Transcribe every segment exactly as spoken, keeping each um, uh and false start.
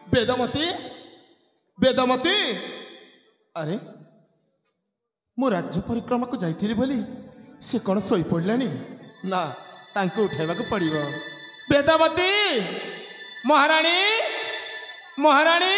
बेदमती बेदमती अरे मु राज्य परिक्रमा को जाइथिली बोली से कौन शोई पड़लानी ना तांको उठाइबा को पड़िबो। बेदमती महारानी महारानी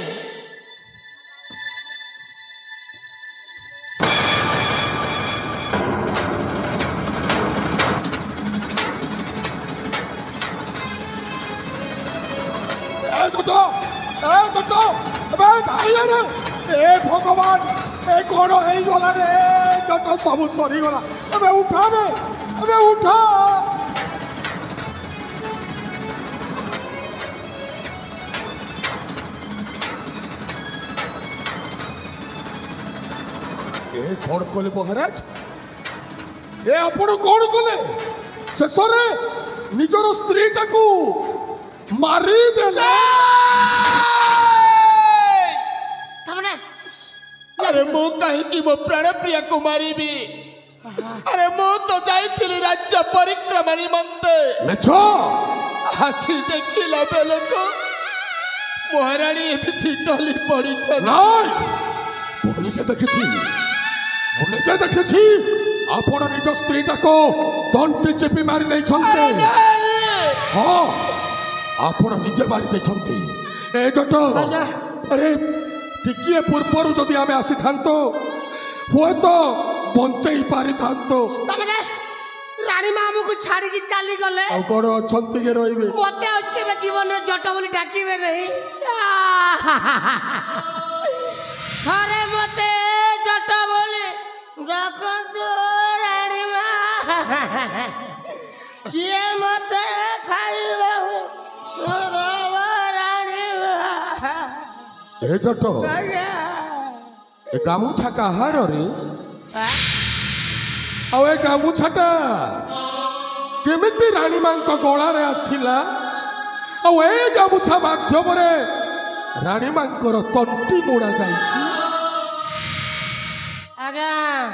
ए भगवान ए कौन है गला रे जट सब सरी गला अबे उठा रे अबे उठा ए कौन कले महाराज ए आपण कौन कले शेष निजर स्त्री टाकू मारी देले। अरे मु कहीं मो प्राण प्रिया कुमारी भी अरे मु तो जाइथिली राज्य परिक्रमा निमंते मेछो हसी देखिला बेले को महारानी एमिति टली पड़ी छ नाय बोली जे देखछि बोली जे देखछि आपण निज स्त्री टाको दंटी चेपी मारी दे छन्ते। हां आपण निजे मारी दे छन्ते ए जट अरे टिकिए पूर्वर जदि आमे आसी थांतो हुए तो बंचई पारि थांतो तमने रानी मामू को छाड़ी की चली गले आ कोन अछंती के रहिबे मते आज के जीवन रे जट बोली डाकीबे नहीं अरे मते जट बोली रख दो रानी मां किए मते खाइबा सुरव रानी मां ए जट ए गामुछा काहार रे आ ए गामुछाटा केमिति रानी मांको गळा रे आसिला आ ए गामुछा माध्यम रे रानी मांकर तंटी मोड़ा जाईछि। आगा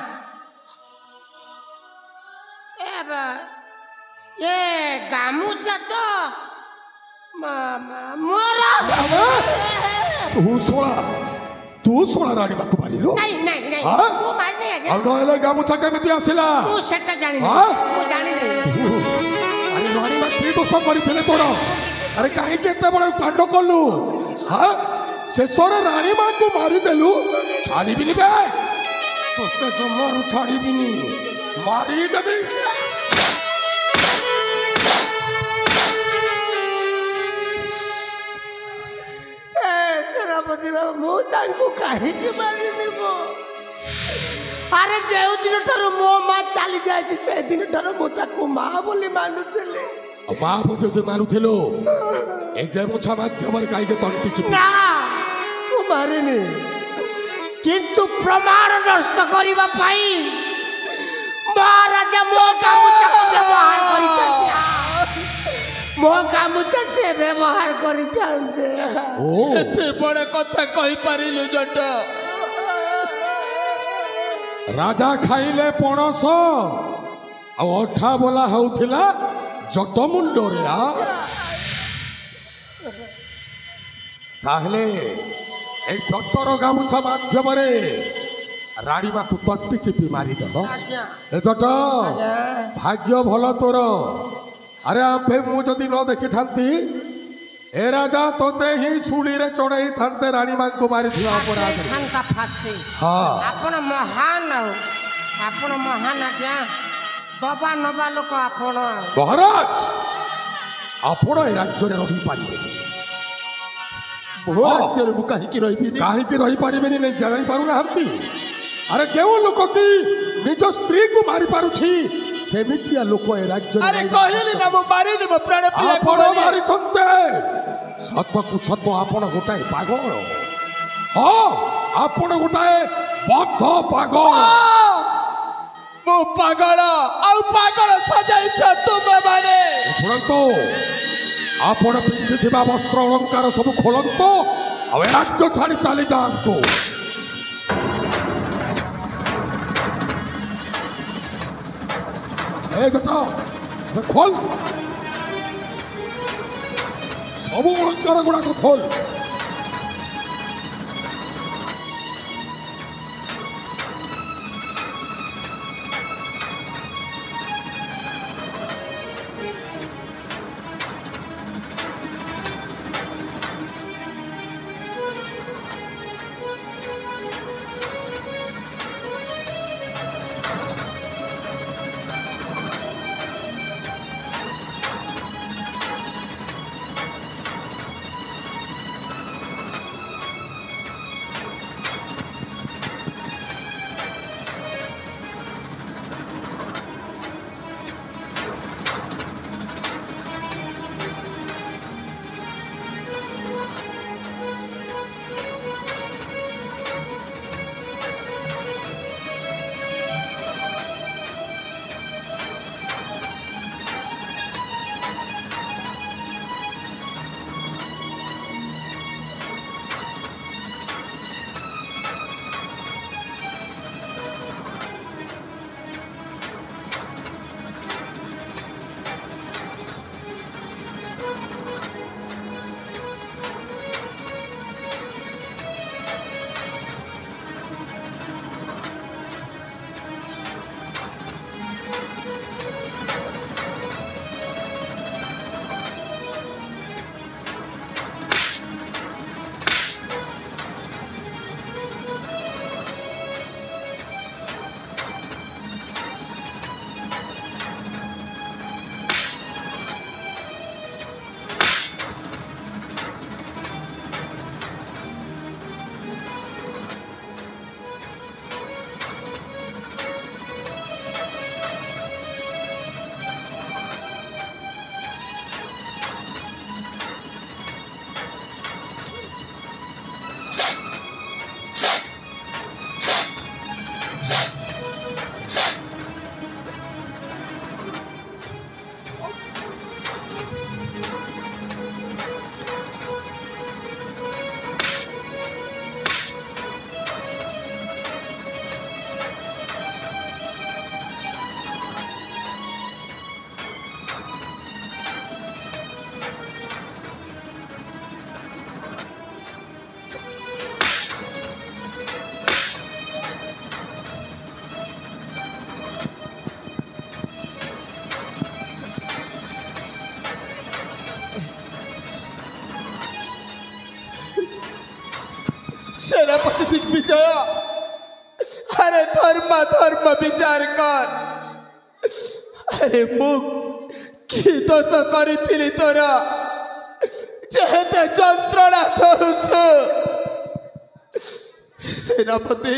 ए बा ये गामुछा तो मोरा तू सोला तू सोला रानी बाकु मारिलो नहीं नहीं नहीं हां वो मारने आ गया आ नहले गामुछा केमिति आसिला तू सेटा जानि नहीं वो जानि नहीं अरे रानी मा की दोष करथिले तोर अरे काहे केते बड़ कांड करलु हां शेषर रानी मा को मारी देलु छाड़ी बिनी बे तोते जमारू छाड़ी बिनी मारी देबी। सेनापति बाबू मु तांको काहे के मारी देबो अरे जे दिन ठारो मो मा चली जाय छी से दिन ठारो मो ताको मां बोली मानुतले मां बोली जो मानुथेलो एगे मुछा माध्यम रे काहे के तंटी चिपी ना मु मारेनी किंतु प्रमाण नष्ट करिबा पाई महाराजा मो गामुछा को व्यवहार करि छथि मो गामुछा से व्यवहार करि छथि ओ एते बड़ कथा कहि पारिलु जट राजा खाइले पणस आ अठा बोला होउथिला जट मुंडो रे आ ताहले ए जटर गामुछा माध्यम रे रानी मा को तंटी चिपी मारी देलो ए जट भाग्य भलो तोर अरे आंभे मु जदि न देखि थांती ए राजा तोते ही सुली रे चढ़ाई थांते रानी मां को मारी थिया अपराध थांका फांसी हां आपण महान आपण महान आज्ञा दबा नबा लोक आपण महाराज आपण ए राज्य रे रही पारिबे बहु राज्य रे काहे की रही बिनी काहे की रही पारिबे नि जाई पारु ना हंती अरे जेउ लोक की निज स्त्री को मारी पारुछि सेमितिया लोक ए राज्य रे अरे कहली ना मो मारी देबो प्राण प्रिया को आपण मारी छते सत को सत आपण गोटाए पागल हां आपण गोटाए बद्ध पागल मो पागल आ पागल सजाई छ तुम माने सुनंतो आपण पिंधिथिबा वस्त्र अलंकार सब खोलंतो आ राज्य छाड़ी चली जांतो ए जटा खोल सब अलंकार गुड़ा को खोल सेनापति दिग्विजय अरे धर्म धर्म विचार कर अरे मु कि दोष करी तोर जेते जंत्रणा दौच सेनापति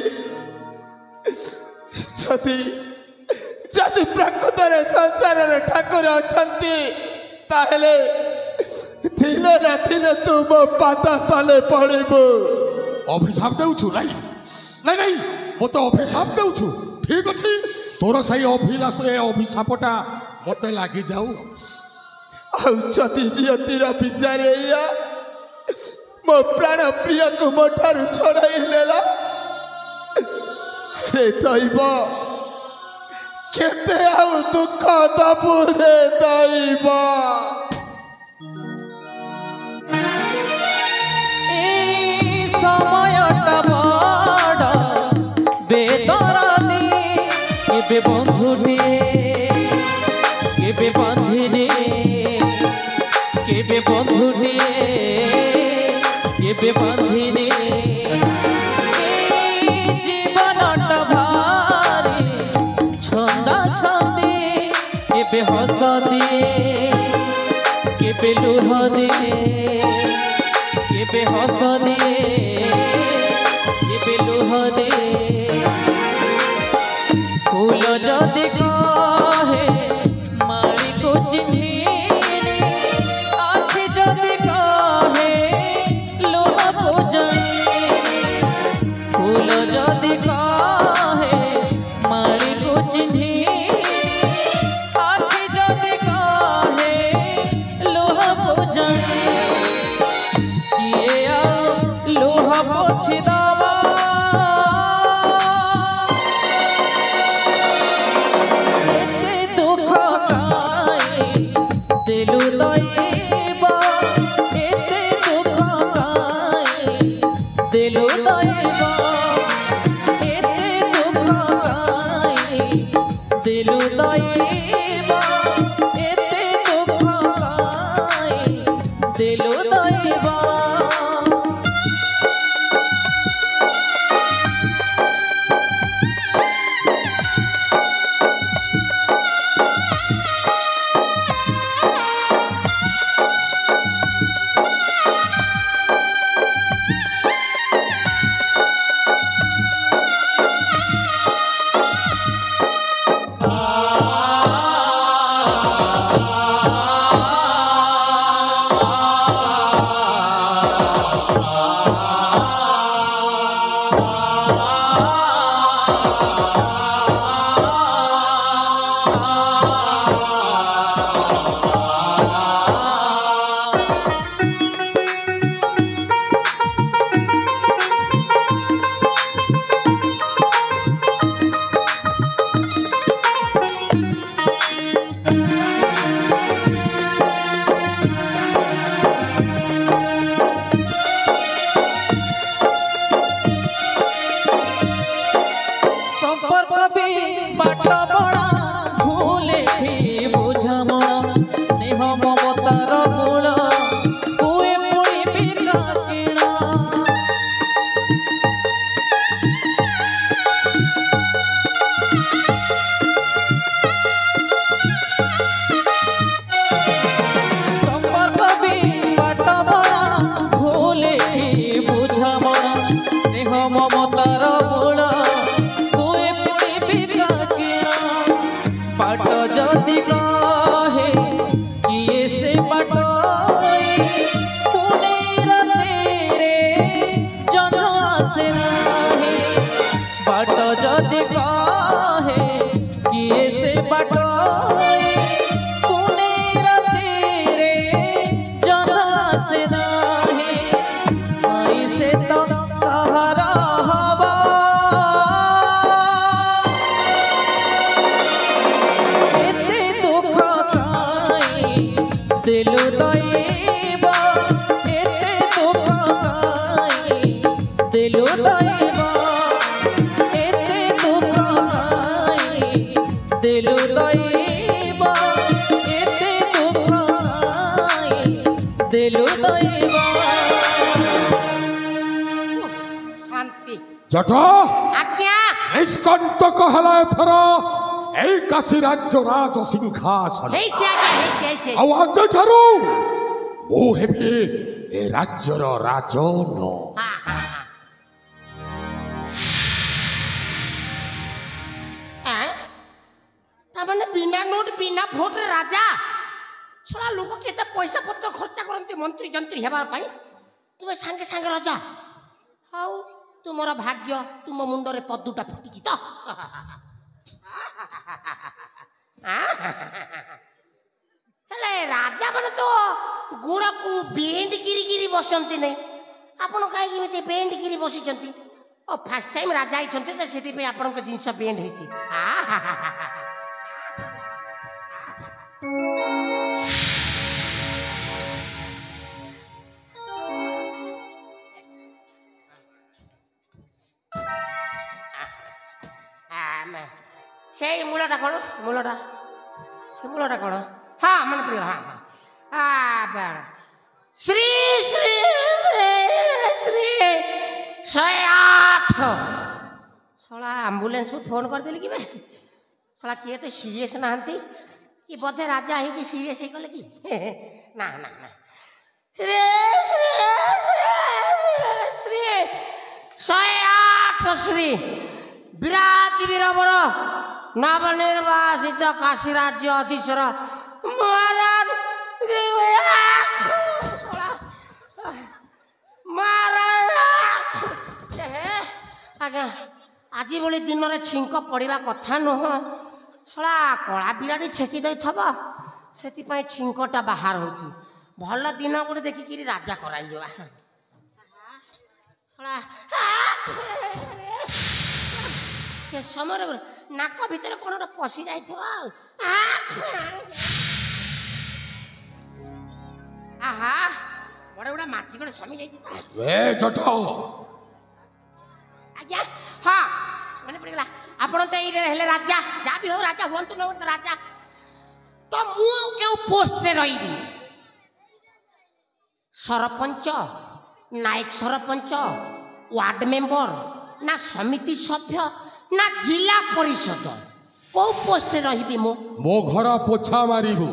जदि जदि प्रकृत संसार ठाकुर अच्छा ताहले दिन ना दिन तुम पाद तले पड़बू अभिशाप देउछु नहीं नहीं नहीं मत अभिशाप देउछु ठीक अछि तोर सही अभिलाष ए अभिशापटा मते लागि जाऊ आउचती नियतिर विचार या मो प्राण प्रिय को मो ठारू छड़ाई लेला रे दैव केते आउ दुख दबु रे दैव केबे बंधुने केबे बांधिने केबे बंधुने केबे बांधिने जीवनटा भारी छंदा छंदी केबे हस दिए केबे लुह दिए केबे हस दिए केबे लुह दिए फूल जदि कहे मारी को चिन्हिनी आखि जदि कहे लुह को जानी फूल जदि कहे मारी को चिन्हिनी आखि जदि कहे लुह को जानी किए आ लुह पोछि दबा ଜଟ ଆଜ୍ଞା ନିଷ୍କଣ୍ଟକ ହେଲା ଏଥର ଏଇ କାଶୀ ରାଜ୍ୟ ରାଜ ସିଂହାସନ। ହେଇଛି ଆଜ୍ଞା ହେଇଛି ହେଇଛି ଆଉ ଆଜିଠାରୁ ମୁଁ ହେବି ଏ ରାଜ୍ୟର ରାଜନ। ହଁ ହଁ ହଁ ଆଁ? ତାମାନେ ବିନା ନୋଟ ବିନା ଭୋଟରେ ରାଜା ଶଳା ଲୋକ କେତେ ପଇସା ପତ୍ର ଖର୍ଚ୍ଚ କରନ୍ତି ମନ୍ତ୍ରୀ ଯନ୍ତ୍ରୀ ହେବା ପାଇଁ ତୁମେ ସାଙ୍ଗେ ସାଙ୍ଗେ ରାଜା। ହଉ ତୁମର ଭାଗ୍ୟ ତୁମ ମୁଣ୍ଡରେ ପଦୁଟା ଫୁଟିଛି ତ। ହେଲେ ରାଜା ମାନେ ତ ଗୁଡ଼କୁ ବେଣ୍ଡ କିରି କିରି ବସନ୍ତି ନାହିଁ। ଆପଣ କାହିଁକି ଏମିତି ବେଣ୍ଡ କିରି ବସିଛନ୍ତି? ଓ ଫାର୍ଷ୍ଟ ଟାଇମ୍ ରାଜା ହେଇଛନ୍ତି ତ ସେଥିପାଇଁ ଆପଣଙ୍କ ଜିନିଷ ବେଣ୍ଡ ହେଇଛି। ସେଇ ମୂଳଟା କ'ଣ ମୂଳଟା ସେ ମୂଳଟା କ'ଣ? ହଁ ମନେ ପଡ଼ିଗଲା। ହଁ ହଁ ଶ୍ରୀ ଶ୍ରୀ ଶ୍ରୀ ଶ୍ରୀ ଶହେ ଆଠ। ଶଳା ଆମ୍ବୁଲାନ୍ସକୁ ଫୋନ୍ କରିଦେଲି କି ବେ? ଶଳା କିଏ ତ ସିରିୟସ୍ ନାହାନ୍ତି କି ବୋଧେ ରାଜା ହେଇକି ସିରିୟସ୍ ହେଇଗଲେ କି? ନା ନା ନା ଶ୍ରୀ ଶ୍ରୀ ଶ୍ରୀ ଶହେ ଆଠ ଶ୍ରୀ ବିରାତି ବୀରବର ନବନିର୍ବାସିତ କାଶୀ ରାଜ୍ୟ ଅଧୀଶ୍ୱର ମହାରାଜ ମହାରାଜ। ଆଜ୍ଞା ଆଜି ଭଳି ଦିନରେ ଛିଙ୍କ ପଡ଼ିବା କଥା ନୁହଁ। ଶଳା କଳା ବିରାଡ଼ି ଛେକି ଦେଇଥବ ସେଥିପାଇଁ ଛିଙ୍କଟା ବାହାର ହେଉଛି। ଭଲ ଦିନ ଗୋଟେ ଦେଖିକିରି ରାଜା କରାଇଯିବା। ଶଳା ଏ ସମୟରେ ନାକ ଭିତରେ କ'ଣ ଗୋଟେ ପଶି ଯାଇଥିବ ଆଉ। ଆହା ବଡ଼ ବଡ଼ ମାଛି ଗୋଟେ ସମି ଯାଇଛି। ଏ ଜଟ ଆଜ୍ଞା ହଁ ମନେ ପଡ଼ିଗଲା। ଆପଣ ତ ଏଇ ହେଲେ ରାଜା, ଯାହା ବି ହଉ ରାଜା ହୁଅନ୍ତୁ ନ ହୁଅନ୍ତୁ ରାଜା। ତ ମୁଁ କେଉଁ ପୋଷ୍ଟରେ ରହିବି? ସରପଞ୍ଚ, ନାୟକ ସରପଞ୍ଚ, ୱାର୍ଡ ମେମ୍ବର, ନା ସମିତି ସଭ୍ୟ, ନା ଜିଲ୍ଲା ପରିଷଦ? କୋଉ ପୋଷ୍ଟରେ ରହିବି ମୁଁ? ମୋ ଘର ପୋଛା ମାରିବୁ।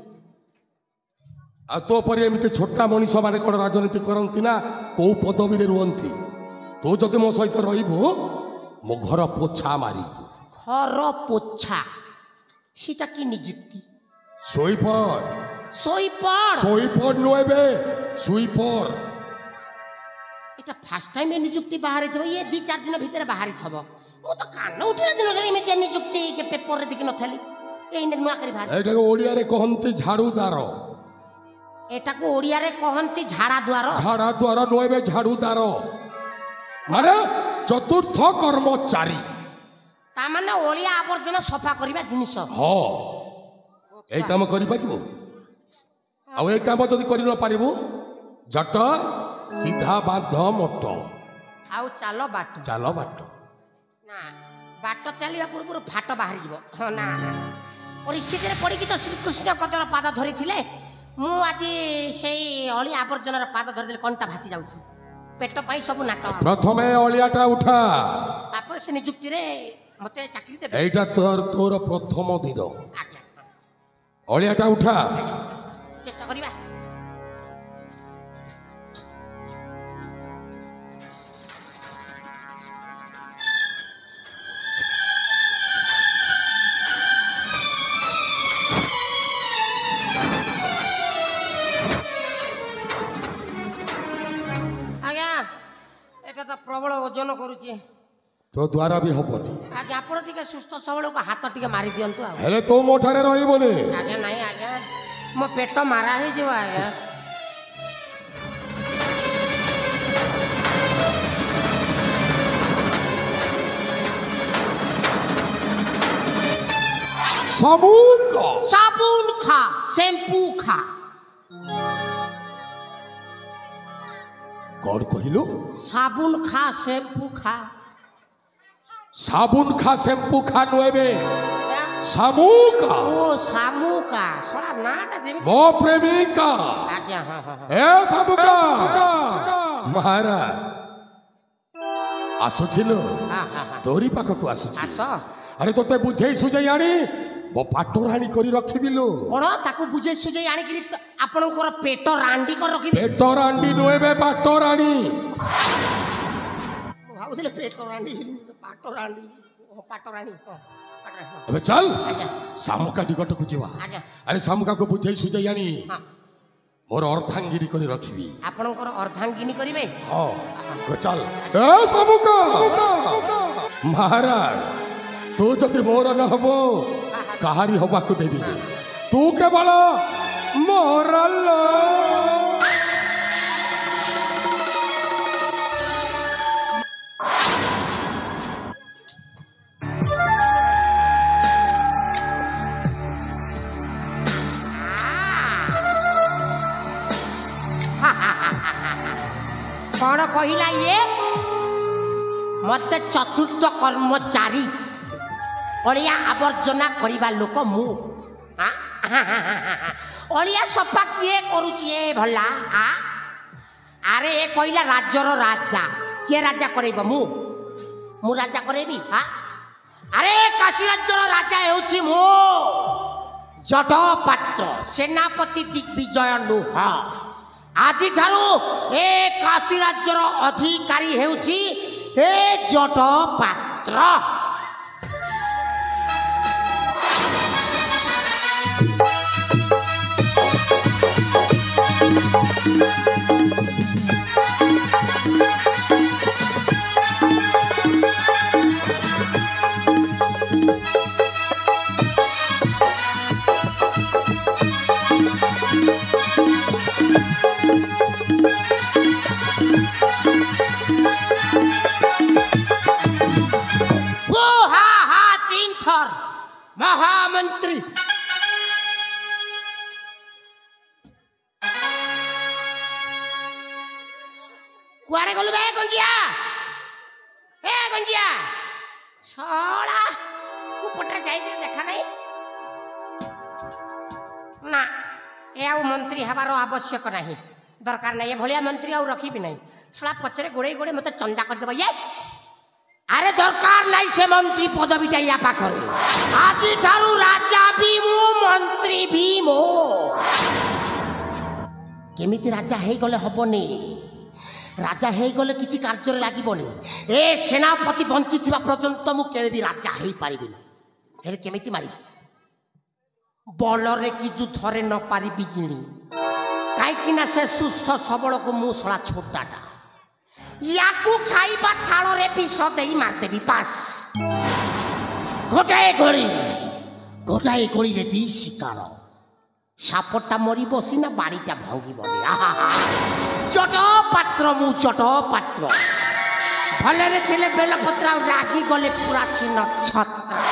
ଆଉ ତୋ ପରି ଏମିତି ଛୋଟା ମଣିଷ ମାନେ କ'ଣ ରାଜନୀତି କରନ୍ତି ନା କୋଉ ପଦବୀରେ ରୁହନ୍ତି? ତୁ ଯଦି ମୋ ସହିତ ରହିବୁ ମୋ ଘର ପୋଛା ମାରିବୁ। ଘର ପୋଛା ସେଟା କି ନିଯୁକ୍ତି? ଶୋଇପଡ଼ ଶୋଇପଡ଼ ଶୋଇପଡ଼ ନୁହେଁ ଏବେ ଶୋଇପଡ଼। এটা ফার্স্ট টাইম এ নিযুক্তি বাহারিথব ইয়ে দুই চার দিন ভিতরে বাহারিথব। ମୁଁ ତ କାନ ଉଠିଲା ଦିନ ଧରି ଏମିତି ନିଯୁକ୍ତି ପେପରରେ ଦେଖି ନଥିଲି। ଏଇ ନୂଆ କରି ବାହାରି ଏଇଟାକୁ ଓଡ଼ିଆରେ କହନ୍ତି ଝାଡ଼ୁଦାର। ଏଟାକୁ ଓଡ଼ିଆରେ କହନ୍ତି ଝାଡ଼ା ଦ୍ୱାର। ଝାଡ଼ା ଦ୍ୱାର ନୁହେଁ ବେ ଝାଡ଼ୁଦାର ମାନେ ଚତୁର୍ଥ କର୍ମଚାରୀ। ତାମାନେ ଅଳିଆ ଆବର୍ଜନା ସଫା କରିବା ଜିନିଷ। ହଁ ଏଇ କାମ କରିପାରିବୁ? ଆଉ ଏଇ କାମ ଯଦି କରି ନ ପାରିବୁ ଜଟ ସିଧା ବାନ୍ଧ ମୋଟ ଆଉ ଚାଲ ବାଟ। ଚାଲ ବାଟ ନା ବାଟ ଚାଲିବା ପୂର୍ବରୁ ଫାଟ ବାହାରି ଯିବ। ହଁ ନା ପରିସ୍ଥିତିରେ ପଡ଼ିକି ତ ଶ୍ରୀକୃଷ୍ଣଙ୍କର ପାଦ ଧରିଥିଲେ। ମୁଁ ଆଜି ସେଇ ଅଳିଆ ଆବର୍ଜନାର ପାଦ ଧରିଦେଲେ କଣଟା ଭାସି ଯାଉଛି। ପେଟ ପାଇଁ ସବୁ ନାଟ। ପ୍ରଥମେ ଅଳିଆଟା ଉଠା, ତାପରେ ସେ ନିଯୁକ୍ତିରେ ମତେ ଚାକିରି ଦେବେ। ଏଇଟା ତୋର ତୋର ପ୍ରଥମ ଦିନ। ଆଜ୍ଞା ଅଳିଆଟା ଉଠା। ଚେଷ୍ଟା କରିବା। ପ୍ରବଳ ଓଜନ କରୁଛି। ତୋ ଦ୍ୱାରା ବି ହବନି। ଆଜ୍ଞା ଆପଣ ଟିକେ ସୁସ୍ଥ ସବଳକୁ ହାତ ଟିକେ ମାରି ଦିଅନ୍ତୁ। ଆଉ ହେଲେ ତୁ ମୋ ଠାରେ ରହିବନି। ଆଜ୍ଞା ନାଇଁ ଆଜ୍ଞା ମୋ ପେଟ ମାରା ହେଇଯିବ ଆଜ୍ଞା। ସାବୁନ ସାବୁନ ଖା ଶ୍ୟାମ୍ପୁ ଖା। କଣ କହିଲୁ? ସାବୁନ ଖା ଶ୍ୟାମ୍ପୁ ଖା। ସାବୁନ ଖା ଶ୍ୟାମ୍ପୁ ଖା ନୁହେଁ ଶାମୁକା। ଓ ଶାମୁକା ଶଳା ନାଟା ଯେମିତି ମୋ ପ୍ରେମିକା। ଆଜ୍ଞା ହଁ ହଁ ଏ ଶାମୁକା ମହାରାଜ ଆସୁଛି ଲୋ ହଁ ହଁ ହଁ ତୋରି ପାଖକୁ ଆସୁଛି ଆସ ଆରେ ତୋତେ ବୁଝେଇ ସୁଝେଇ ଆଣି ମୋ ପାଟରାଣୀ କରି ରଖିବି ଲୋ କଣ ତାକୁ ବୁଝେଇ ସୁଝେଇ ଆଣିକିରି ତ- ଆପଣଙ୍କର ପେଟ ରାଣ୍ଡି କରି ରଖିବି ପେଟରାଣ୍ଡି ନୁହେଁ ବେ ପାଟରାଣୀ ମୁଁ ଭାବୁଥିଲି ପେଟ ରାଣ୍ଡି ପାଟ ରାଣ୍ଡି ଓ, ପାଟ ରାଣୀ ହଁ, ପାଟ ରାଣୀ, ହଁ। ଏବେ ଚାଲ ଆଜ୍ଞା ଶାମୁକା ନିକଟକୁ ଯିବା ଆଜ୍ଞା ଆରେ ଶାମୁକାକୁ ବୁଝେଇ ସୁଝେଇ ଆଣି ହଁ ମୋର ଅର୍ଦ୍ଧାଙ୍ଗିରି କରି ରଖିବି ଆପଣଙ୍କର ଅର୍ଦ୍ଧାଙ୍ଗିନୀ କରିବେ ହଁ ଏବେ ଚାଲ ଏ ଶାମୁକା ମହାରାଜ ତୁ ଯଦି ମୋର ନ ହବ କାହାରି ହବାକୁ ଦେବିନି ତୁ କେବଳ ମୋର ଲୋ କଣ କହିଲା ଇଏ ମତେ ଚତୁର୍ଥ କର୍ମଚାରୀ ଅଳିଆ ଆବର୍ଜନା କରିବା ଲୋକ ମୁଁ ଆଁ? ଅଳିଆ ସଫା କିଏ କରୁଛି ଏ ଭଲା ଆ? ଆରେ ଏ କହିଲା ରାଜ୍ୟର ରାଜା କିଏ ରାଜା କରେଇବ ମୁଁ ମୁଁ ରାଜା କରେଇବି ଆ? ଆରେ କାଶୀ ରାଜ୍ୟର ରାଜା ହେଉଛି ମୁଁ ଜଟପାତ୍ର ସେନାପତି ଦିଗ୍ବିଜୟ ନୁହ ଆଜିଠାରୁ ଏ କାଶୀ ରାଜ୍ୟର ଅଧିକାରୀ ହେଉଛି ଏ ଜଟପାତ୍ର ओ हा हा तीन थर महामंत्री कुआड़े गलु बे गंजिया ए गंजिया छोड़ा उपटे जाई देखा नहीं ना ए आउ मंत्री हबार आवश्यक नहीं दरकार नहीं भलिया मंत्री आउ रखी भी नहीं छोड़ा पचरे गोड़े गोड़े मत चंदा कर देबा ये अरे दरकार नहीं से मंत्री पदवीटा या पाखरे आज ठारू राजा भी मु मंत्री भी मो केमिति राजा हे गले हबनी राजा हे गले किछि कार्य लागिबनी ए सेनापति बंची थिबा पर्यंत मु केबे भी राजा हे पारिबिनी हेले केमिति मारिबी बलरे कि जुद्धरे न पारिबी जिनी काई ना से सुस्थ सबल को मु सला छोटाटा याकू खाइबा थाल रे विष देई मारदेवी पास गोटाए गोली गोटाए गोली रे दी शिकार सापटा मरी बसिना बाड़ीटा भांगी बने चट पात्र मु चट पात्र भले थे बेलपत्र रागी गले पूरा छिन्न छत्र